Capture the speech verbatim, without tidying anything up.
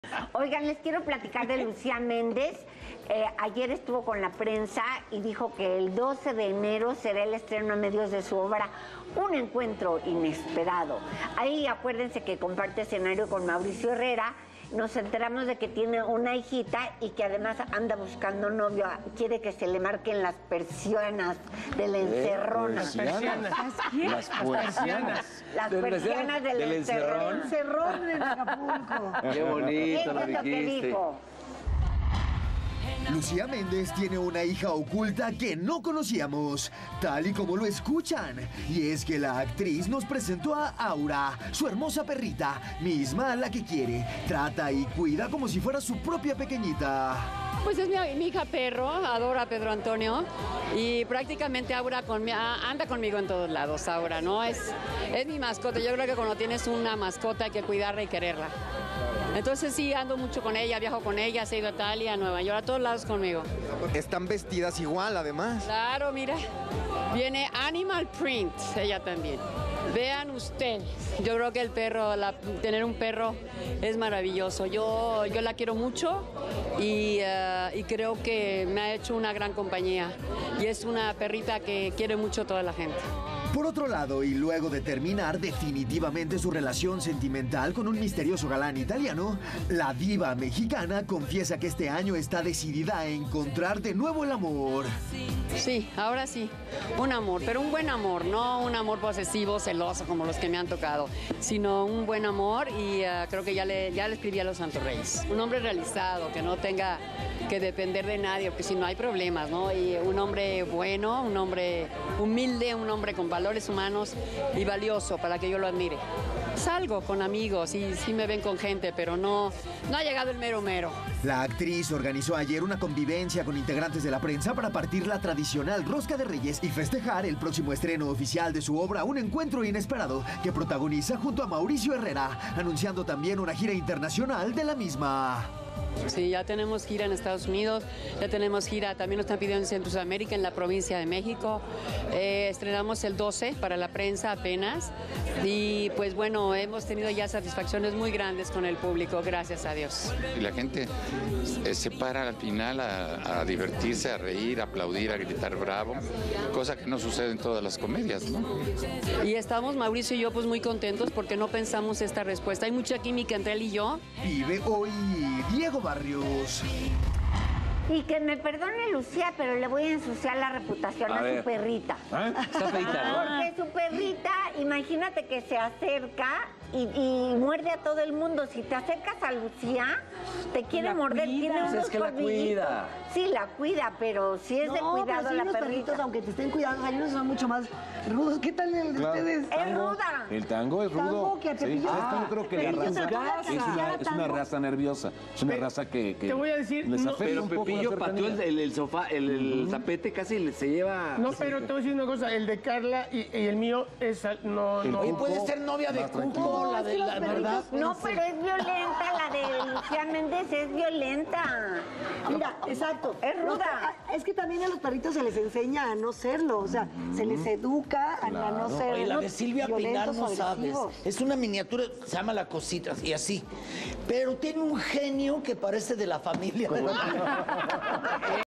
Oigan, les quiero platicar de Lucía Méndez. Eh, ayer estuvo con la prensa y dijo que el doce de enero será el estreno a medios de su obra Un Encuentro Inesperado. Ahí acuérdense que comparte escenario con Mauricio Herrera. Nos enteramos de que tiene una hijita y que además anda buscando novio. Quiere que se le marquen las persianas de la encerrona. Las persianas. Las persianas. Las persianas del, del encerrón. El encerrón en Acapulco. Qué bonito lo Eso es lo que dijiste. dijo. Lucía Méndez tiene una hija oculta que no conocíamos, tal y como lo escuchan. Y es que la actriz nos presentó a Aura, su hermosa perrita, misma a la que quiere, trata y cuida como si fuera su propia pequeñita. Pues es mi, mi hija perro, adora a Pedro Antonio y prácticamente Aura con, anda conmigo en todos lados, Aura, ¿no? Es, es mi mascota. Yo creo que cuando tienes una mascota hay que cuidarla y quererla. Entonces sí, ando mucho con ella, viajo con ella, se ha ido a Italia, a Nueva York, a todos lados conmigo. Están vestidas igual, además. Claro, mira, viene Animal Print, ella también. Vean ustedes, yo creo que el perro, la, tener un perro es maravilloso. Yo, yo la quiero mucho y, uh, y creo que me ha hecho una gran compañía. Y es una perrita que quiere mucho toda la gente. Por otro lado, y luego de terminar definitivamente su relación sentimental con un misterioso galán italiano, la diva mexicana confiesa que este año está decidida a encontrar de nuevo el amor. Sí, ahora sí, un amor, pero un buen amor, no un amor posesivo, celoso como los que me han tocado, sino un buen amor y uh, creo que ya le, ya le escribí a los Santos Reyes. Un hombre realizado, que no tenga que depender de nadie, porque si no hay problemas, ¿no? Y un hombre bueno, un hombre humilde, un hombre con valores humanos y valioso para que yo lo admire. Salgo con amigos y sí me ven con gente, pero no, no ha llegado el mero mero. La actriz organizó ayer una convivencia con integrantes de la prensa para partir la tradicional rosca de Reyes y festejar el próximo estreno oficial de su obra Un Encuentro Inesperado, que protagoniza junto a Mauricio Herrera, anunciando también una gira internacional de la misma. Sí, ya tenemos gira en Estados Unidos, ya tenemos gira, también nos están pidiendo en Centroamérica, en la provincia de México. Eh, estrenamos el doce para la prensa apenas y pues bueno, hemos tenido ya satisfacciones muy grandes con el público, gracias a Dios. Y la gente eh, se para al final a, a divertirse, a reír, a aplaudir, a gritar bravo, cosa que no sucede en todas las comedias, ¿no? Y estamos, Mauricio y yo, pues muy contentos porque no pensamos esta respuesta. Hay mucha química entre él y yo. Vive hoy Diego Barrios. Y que me perdone Lucía, pero le voy a ensuciar la reputación a, a su perrita. ¿Ah? Está feita, ¿no? Porque su perrita, imagínate que se acerca y, y muerde a todo el mundo. Si te acercas a Lucía, te quiere La morder. cuida. Tiene Pues unos es que la colmillitos. cuida. Sí, la cuida, pero si es No, de cuidado pero sí la los perrita. perritos, aunque te estén cuidando, hay unos son mucho más rudos. ¿Qué tal el de Claro. ustedes? Es ruda. El tango es rudo. Tango que a Sí, Pepillo- es que yo creo que la Pepillo raza Ortega es una, hacía es una tango. raza nerviosa. Es una Pe- raza que, que te voy a decir, les no- afecta Pero un poco la Pepillo pateó el, cercanía. el, el sofá, el, el tapete casi le- se lleva... No, pero te voy a decir una cosa, el de Carla y, y el mío es al- no, no. Oye, Puede ser novia de Cuco, la de la verdad. No, pero es violenta, la de Lucía Méndez es violenta. Mira, exacto. Es ruda. No, es que también a los perritos se les enseña a no serlo, o sea, se les educa a no ser Oye, la de Silvia Pinar violentos no o sabes. agresivos. Es una miniatura, se llama La Cosita, y así. Pero tiene un genio que parece de la familia.